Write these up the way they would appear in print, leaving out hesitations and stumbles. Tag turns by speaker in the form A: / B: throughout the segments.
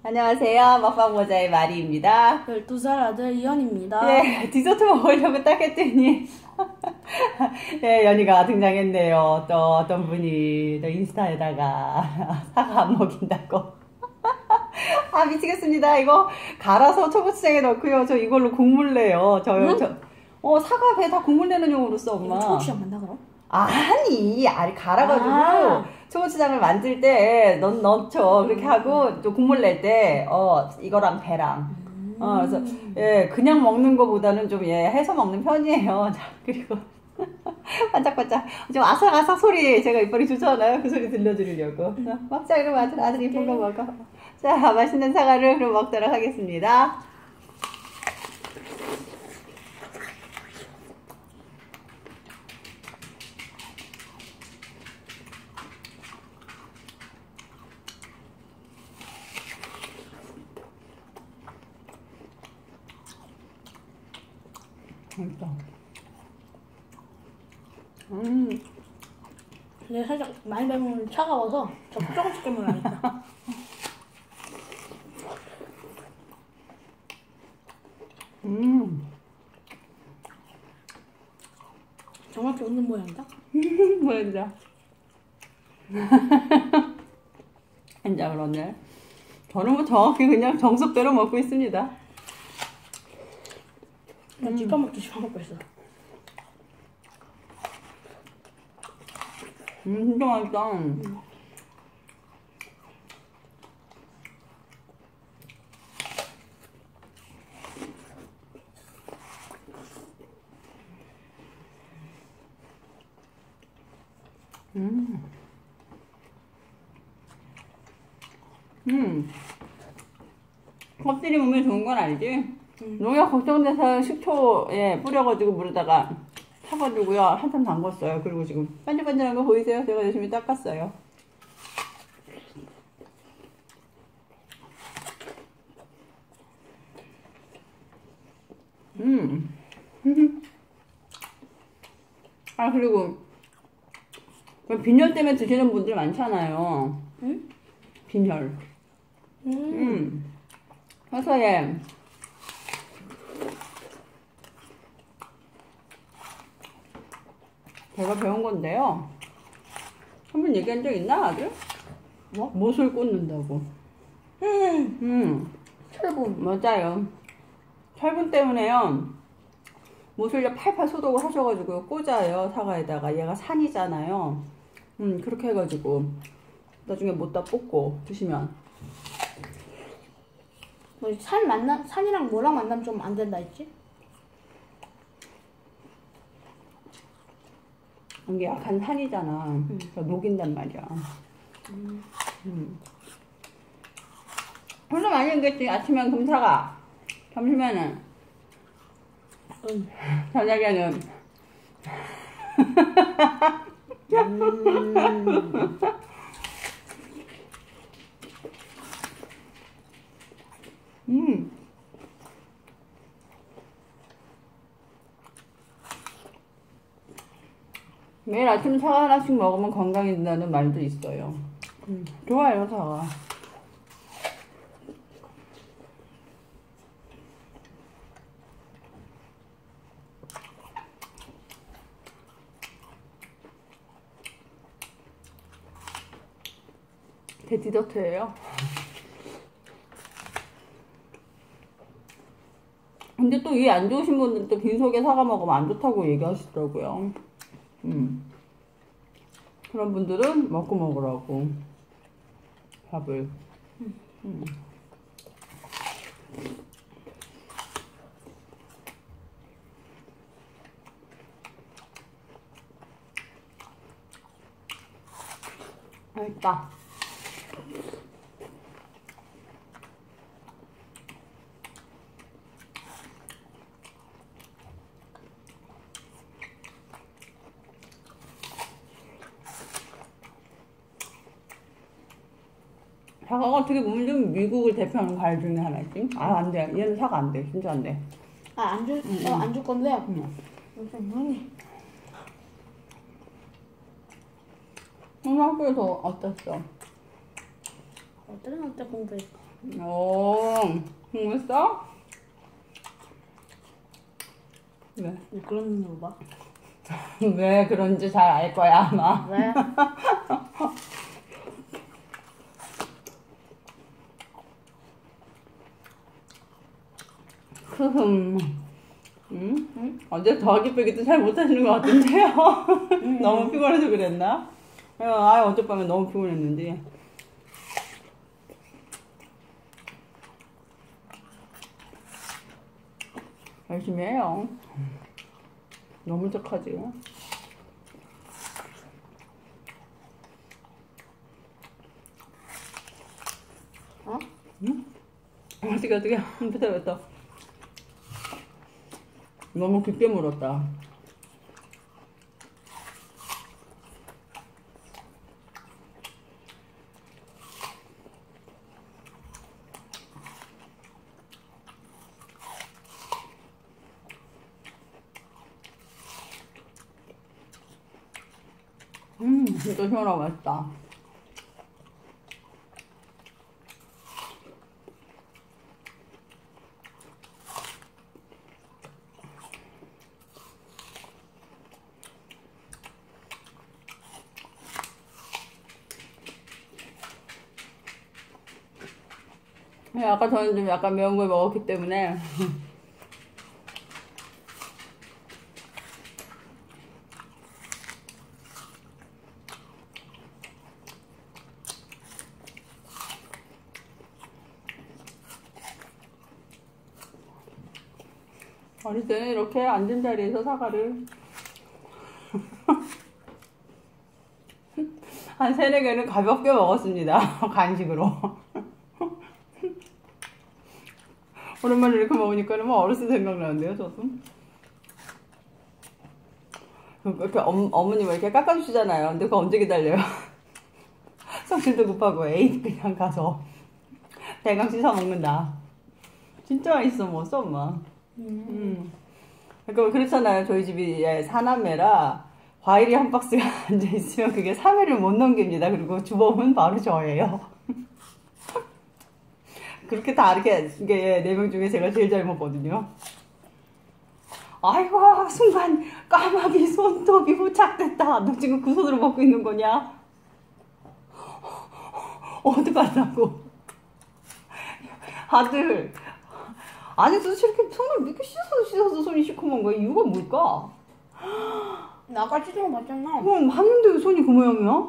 A: 안녕하세요. 먹방모자의 마리입니다.
B: 12살 아들 이현입니다.
A: 네, 디저트 먹으려고 딱 했더니 네, 연희가 등장했네요. 또 어떤 분이 또 인스타에다가 사과 안 먹인다고. 아, 미치겠습니다. 이거 갈아서 초고추장에 넣고요. 저 이걸로 국물 내요. 사과 배 다 국물 내는 용으로 써, 엄마.
B: 초고추장 만나 그럼?
A: 아니, 갈아가지고 초고추장을 만들 때 넣죠. 그렇게 하고 또 국물 낼 때 이거랑 배랑 그래서 예, 그냥 먹는 거보다는 좀 해서 먹는 편이에요. 자, 그리고 반짝반짝 좀 아삭아삭 소리 제가 이빨이 좋잖아요. 그 소리 들려드리려고. 먹자. 그럼 아들 이쁜 거 먹어. 자, 맛있는 사과를 그럼 먹도록 하겠습니다. 맛있다.
B: 근데 살짝 많이 매면 차가워서 조금씩 깨면 맛있다. 정확히 웃는 모양이다.
A: 뭐야, 진짜 그렇네. 저는 뭐 정확히 그냥 정석대로 먹고 있습니다.
B: 나 집어먹듯이 먹고 있어.
A: 진짜 맛있다. 껍질이 몸에 좋은 건 알지? 농약 걱정돼서 식초에 뿌려가지고 물에다가 타가지고요. 한참 담궜어요. 그리고 지금 반질반질한 거 보이세요? 제가 열심히 닦았어요. 아, 그리고 빈혈 때문에 드시는 분들 많잖아요.
B: 응?
A: 빈혈. 그래서 제가 배운 건데요. 한번 얘기한 적 있나, 아들?
B: 뭐?
A: 못을 꽂는다고.
B: 철분.
A: 맞아요. 철분 때문에요. 못을 팔팔 소독을 하셔가지고 꽂아요, 사과에다가. 얘가 산이잖아요. 그렇게 해가지고 나중에 못다 뽑고 드시면.
B: 뭐 산이랑 뭐랑 만나면 좀 안 된다 했지?
A: 이게 약한 산이잖아. 그래서 녹인단 말이야. 별로 많이 먹겠지. 아침엔 금사과, 점심에는, 저녁에는. 매일 아침 사과 하나씩 먹으면 건강해진다는 말도 있어요. 좋아요, 사과. 디저트예요. 근데 또 이 안 좋으신 분들은 또 빈속에 사과 먹으면 안 좋다고 얘기하시더라고요. 그런 분들은 먹고 먹으라고 밥을. 맛있다. 사과가 어떻게 보면 좀 미국을 대표하는 과일 중에 하나지. 아, 안 돼. 얘는 사과 안 돼. 진짜 안 돼.
B: 안 줄 건데.
A: 오늘 학교에서 어땠어?
B: 어때 공부했어?
A: 오, 맛있어? 왜?
B: 그런 눈으로 봐.
A: 왜 그런지 잘 알 거야, 아마.
B: 왜?
A: 어제 더하기 빼기도 잘 못하시는 것 같은데요? 너무 피곤해서 그랬나? 어젯밤에 너무 피곤했는데. 열심히 해요. 너무 착하지?
B: 어?
A: 응? 어떻게 뱉어. 너무 깊게 물었다. 진짜 시원하고 맛있다. 아까 저는 좀 약간 매운 걸 먹었기 때문에 어릴 때는 이렇게 앉은 자리에서 사과를 한 3-4개는 가볍게 먹었습니다. 간식으로. 오랜만에 이렇게 먹으니까는 뭐 어렸을 때 생각나는데요, 저도. 이렇게 어머님 이렇게 깎아주시잖아요. 근데 그거 언제 기다려요? 성질도 급하고, 에이, 그냥 가서 대강 씻어 먹는다. 진짜 맛있어, 먹었어, 엄마. 그러니까 그렇잖아요. 저희 집이 사남매라 과일이 한 박스가 앉아있으면 그게 3회를 못 넘깁니다. 그리고 주범은 바로 저예요. 그렇게 다 이렇게 4명 중에 제가 제일 잘 먹거든요. 아이고, 순간 까마귀 손톱이 부착됐다. 너 지금 그 손으로 먹고 있는 거냐? 어떡하냐고. 아들, 아니 도대체 이렇게 손을 이렇게 씻어서 손이 시커먼 거야? 이유가 뭘까?
B: 나 아까 씻은 거 봤잖아.
A: 그럼 봤는데 왜 손이 그 모양이야?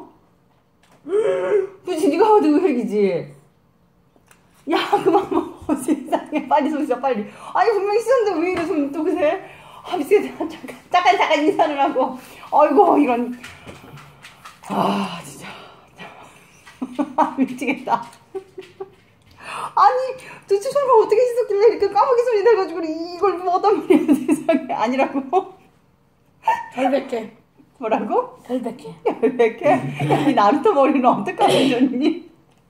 A: 그치, 네가 봐도 의획이지. 야, 그만 먹어. 세상에. 빨리 손 씻어, 빨리. 아니, 분명히 씻었는데 왜 이래, 손이 또 그새? 아, 미치겠다. 잠깐 인사를 하고. 아이고, 이런. 아, 진짜. 아, 미치겠다. 아니, 도대체 손을 어떻게 씻었길래 이렇게 까마귀 손이 돼가지고 이걸 먹었단 말이야, 세상에. 아니라고.
B: 결백해.
A: 뭐라고?
B: 결백해.
A: 결백해? 이 나루토 머리는 어떡하면 좋니?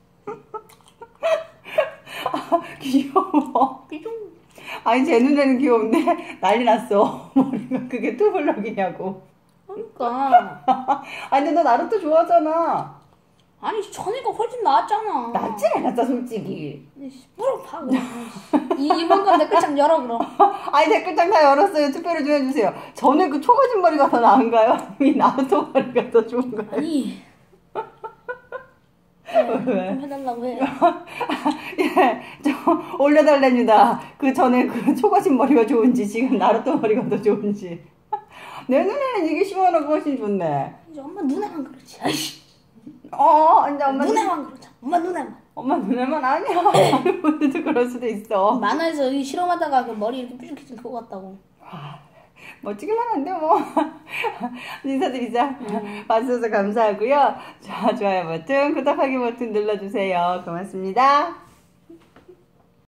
A: 아, 귀여워. 아니, 제 눈에는 귀여운데 난리 났어. 머리가 그게 투블럭이냐고.
B: 그러니까.
A: 아니, 근데 너 나루토 좋아하잖아.
B: 아니, 전에가 훨씬 나았잖아.
A: 낫지 않았다, 솔직히.
B: 물어 봐. 이번 건 댓글창 열어, 그럼.
A: 아니, 댓글창 다 열었어요. 투표를 좀 해주세요. 전에 그 초가진 머리가 더 나은가요? 이 나루토 머리가 더 좋은가요?
B: 아니.
A: 왜?
B: 좀 해달라고 해.
A: 예, 저 올려달랍니다. 그 전에 그 초가진 머리가 좋은지 지금 나루토 머리가 더 좋은지. 내 눈에는 이게 시원하고 훨씬 좋네.
B: 이제 엄마 눈에만 그렇지. 아이씨.
A: 이제 엄마
B: 눈에만 그렇지. 엄마 눈에만.
A: 엄마 눈에만 아니야. 본인도 그럴 수도 있어.
B: 만화에서 이 실험하다가 그 머리 이렇게 뾰족해진 그거 같다고.
A: 멋지기만 한데 뭐. 인사드리자. 봐주셔서 감사하고요. 좋아요 버튼, 구독하기 버튼 눌러주세요. 고맙습니다.